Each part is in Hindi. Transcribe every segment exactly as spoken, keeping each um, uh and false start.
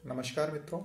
Namaskar mitro.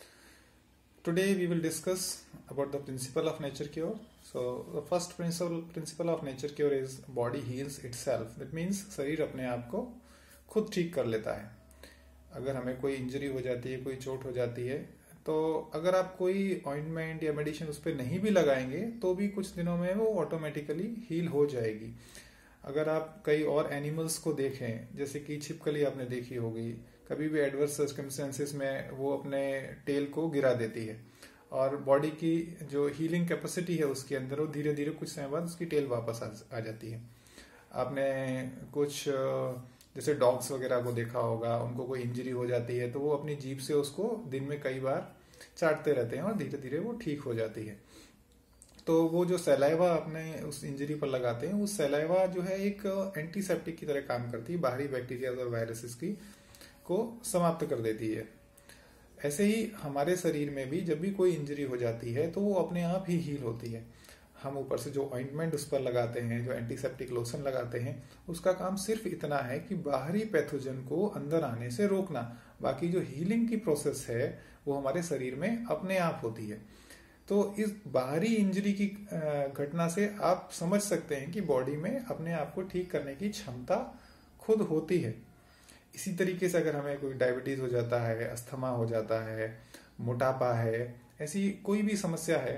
Today we will discuss about the principle of nature cure. So the first principle principle of nature cure is body heals itself. That means शरीर अपने आप को खुद ठीक कर लेता है. अगर हमें कोई इंजरी हो जाती है, कोई चोट हो जाती है, तो अगर आप कोई ऑइंटमेंट या मेडिसिन उस पर नहीं भी लगाएंगे तो भी कुछ दिनों में वो ऑटोमेटिकली हील हो जाएगी. अगर आप कई और एनिमल्स को देखें, जैसे कि छिपकली आपने देखी होगी, कभी भी एडवर्स सर्कमस्टेंसेस में वो अपने टेल को गिरा देती है और बॉडी की जो हीलिंग कैपेसिटी है उसके अंदर वो धीरे धीरे कुछ समय बाद उसकी टेल वापस आ, आ जाती है. आपने कुछ जैसे डॉग्स वगैरह को देखा होगा, उनको कोई इंजरी हो जाती है तो वो अपनी जीभ से उसको दिन में कई बार चाटते रहते हैं और धीरे धीरे वो ठीक हो जाती है. तो वो जो सैलाइवा अपने उस इंजरी पर लगाते हैं, वो सैलाइवा जो है एक एंटीसेप्टिक की तरह काम करती है, बाहरी बैक्टीरिया और वायरसेस की को समाप्त कर देती है. ऐसे ही हमारे शरीर में भी जब भी कोई इंजरी हो जाती है तो वो अपने आप ही हील होती है. हम ऊपर से जो ऑइंटमेंट उस पर लगाते हैं, जो एंटीसेप्टिक लोशन लगाते हैं, उसका काम सिर्फ इतना है कि बाहरी पैथोजन को अंदर आने से रोकना. बाकी जो हीलिंग की प्रोसेस है वो हमारे शरीर में अपने आप होती है. तो इस बाहरी इंजरी की घटना से आप समझ सकते हैं कि बॉडी में अपने आप को ठीक करने की क्षमता खुद होती है. इसी तरीके से अगर हमें कोई डायबिटीज हो जाता है, अस्थमा हो जाता है, मोटापा है, ऐसी कोई भी समस्या है,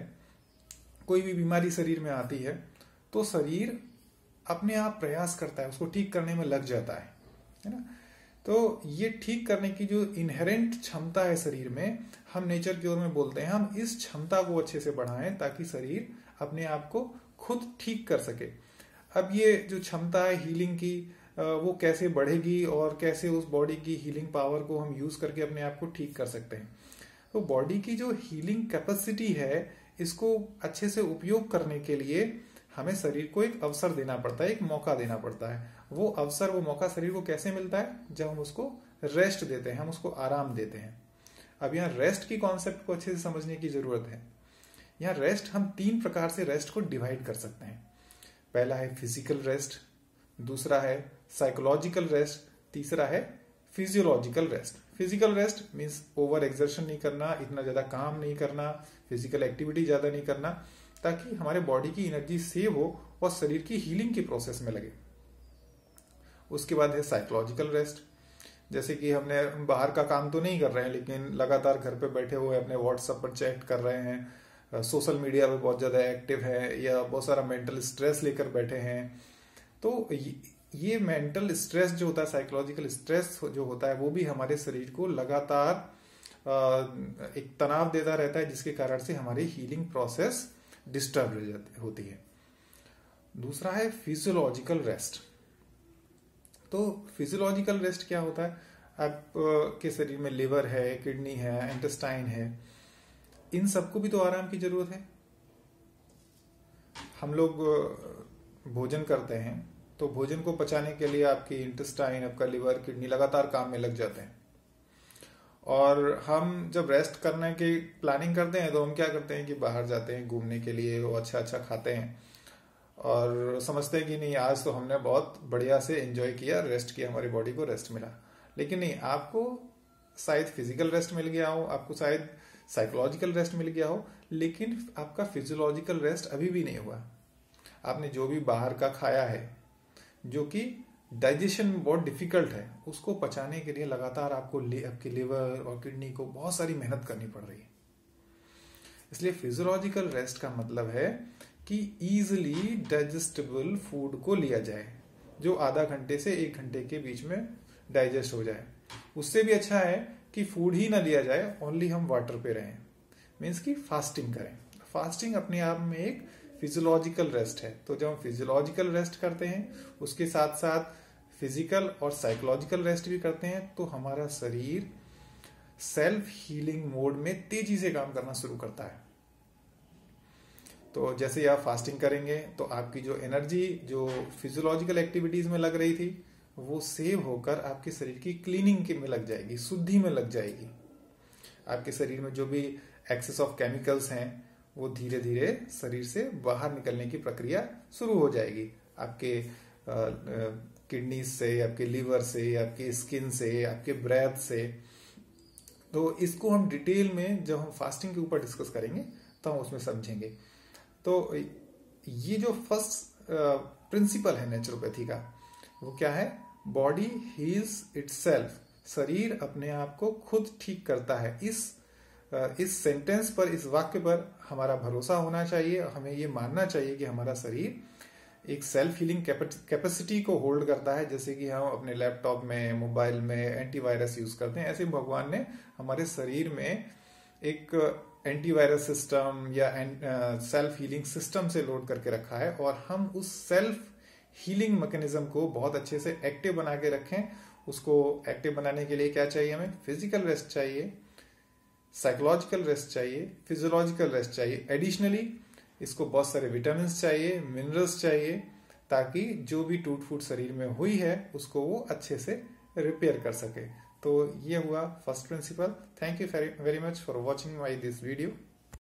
कोई भी बीमारी शरीर में आती है, तो शरीर अपने आप प्रयास करता है, उसको ठीक करने में लग जाता है, है ना. तो ये ठीक करने की जो इनहेरेंट क्षमता है शरीर में, हम नेचर की ओर में बोलते हैं हम इस क्षमता को अच्छे से बढ़ाएं ताकि शरीर अपने आप को खुद ठीक कर सके. अब ये जो क्षमता है हीलिंग की, वो कैसे बढ़ेगी और कैसे उस बॉडी की हीलिंग पावर को हम यूज करके अपने आप को ठीक कर सकते हैं. तो बॉडी की जो हीलिंग कैपेसिटी है, इसको अच्छे से उपयोग करने के लिए हमें शरीर को एक अवसर देना पड़ता है, एक मौका देना पड़ता है. वो अवसर, वो मौका शरीर को कैसे मिलता है? जब हम उसको रेस्ट देते हैं, हम उसको आराम देते हैं. अब यहाँ रेस्ट की कॉन्सेप्ट को अच्छे से समझने की जरूरत है. यहाँ रेस्ट हम तीन प्रकार से रेस्ट को डिवाइड कर सकते हैं. पहला है फिजिकल रेस्ट, दूसरा है साइकोलॉजिकल रेस्ट, तीसरा है physiological rest. Physical rest means over exertion नहीं करना, इतना ज्यादा काम नहीं करना, फिजिकल एक्टिविटी ज्यादा नहीं करना, ताकि हमारे बॉडी की एनर्जी सेव हो और शरीर की हीलिंग की प्रोसेस में लगे. उसके बाद है साइकोलॉजिकल रेस्ट, जैसे कि हमने बाहर का काम तो नहीं कर रहे हैं लेकिन लगातार घर पे बैठे हुए अपने व्हाट्सएप पर चैट कर रहे हैं, सोशल मीडिया पे बहुत ज्यादा एक्टिव है, या बहुत सारा मेंटल स्ट्रेस लेकर बैठे हैं. तो ये मेंटल स्ट्रेस जो होता है, साइकोलॉजिकल स्ट्रेस जो होता है, वो भी हमारे शरीर को लगातार एक तनाव देता रहता है, जिसके कारण से हमारी हीलिंग प्रोसेस डिस्टर्ब होती है. दूसरा है फिजियोलॉजिकल रेस्ट. तो फिजियोलॉजिकल रेस्ट क्या होता है? आप के शरीर में लिवर है, किडनी है, इंटेस्टाइन है, इन सबको भी तो आराम की जरूरत है. हम लोग भोजन करते हैं तो भोजन को पचाने के लिए आपकी इंटेस्टाइन, आपका लिवर, किडनी लगातार काम में लग जाते हैं. और हम जब रेस्ट करने की प्लानिंग करते हैं तो हम क्या करते हैं कि बाहर जाते हैं घूमने के लिए, वो अच्छा अच्छा खाते हैं और समझते हैं कि नहीं, आज तो हमने बहुत बढ़िया से एंजॉय किया, रेस्ट किया, हमारी बॉडी को रेस्ट मिला. लेकिन नहीं, आपको शायद फिजिकल रेस्ट मिल गया हो, आपको शायद साइकोलॉजिकल रेस्ट मिल गया हो, लेकिन आपका फिजियोलॉजिकल रेस्ट अभी भी नहीं हुआ. आपने जो भी बाहर का खाया है, जो कि डाइजेशन बहुत डिफिकल्ट है, उसको पचाने के लिए लगातार आपको ले, आपकी लिवर और किडनी को बहुत सारी मेहनत करनी पड़ रही है. इसलिए फिजियोलॉजिकल रेस्ट का मतलब है कि इजीली डाइजेस्टेबल फूड को लिया जाए, जो आधा घंटे से एक घंटे के बीच में डाइजेस्ट हो जाए. उससे भी अच्छा है कि फूड ही ना लिया जाए, ओनली हम वाटर पे रहें, मीन्स कि फास्टिंग करें. फास्टिंग अपने आप में एक फिजियोलॉजिकल रेस्ट है. तो जब हम फिजियोलॉजिकल रेस्ट करते हैं, उसके साथ साथ फिजिकल और साइकोलॉजिकल रेस्ट भी करते हैं, तो हमारा शरीर सेल्फ हीलिंग मोड में तेजी से काम करना शुरू करता है. तो जैसे ही आप फास्टिंग करेंगे तो आपकी जो एनर्जी जो फिजियोलॉजिकल एक्टिविटीज में लग रही थी, वो सेव होकर आपके शरीर की क्लीनिंग में लग जाएगी, शुद्धि में लग जाएगी. आपके शरीर में जो भी एक्सेस ऑफ केमिकल्स हैं, वो धीरे धीरे शरीर से बाहर निकलने की प्रक्रिया शुरू हो जाएगी. आपके किडनी से, आपके लीवर से, आपकी स्किन से, आपके ब्रेथ से. तो इसको हम डिटेल में जब हम फास्टिंग के ऊपर डिस्कस करेंगे तो हम उसमें समझेंगे। तो ये जो फर्स्ट प्रिंसिपल है नेचुरोपैथी का, वो क्या है? बॉडी हील्स इटसेल्फ, शरीर अपने आप को खुद ठीक करता है। इस इस सेंटेंस पर, इस वाक्य पर हमारा भरोसा होना चाहिए। हमें ये मानना चाहिए कि हमारा शरीर एक सेल्फ हीलिंग कैपेसिटी को होल्ड करता है। जैसे कि हम अपने लैपटॉप में, मोबाइल में एंटीवायरस यूज करते हैं, ऐसे भगवान ने हमारे शरीर में एक एंटीवायरस सिस्टम या सेल्फ हीलिंग सिस्टम से लोड करके रखा है। और हम उस सेल्फ हीलिंग मैकेनिज्म को बहुत अच्छे से एक्टिव बना के रखें। उसको एक्टिव बनाने के लिए क्या चाहिए? हमें फिजिकल रेस्ट चाहिए, साइकोलॉजिकल रेस्ट चाहिए, फिजियोलॉजिकल रेस्ट चाहिए। एडिशनली इसको बहुत सारे विटामिन चाहिए, मिनरल्स चाहिए, ताकि जो भी टूट फूट शरीर में हुई है उसको वो अच्छे से रिपेयर कर सके। तो ये हुआ first principle. Thank you very much for watching my this video.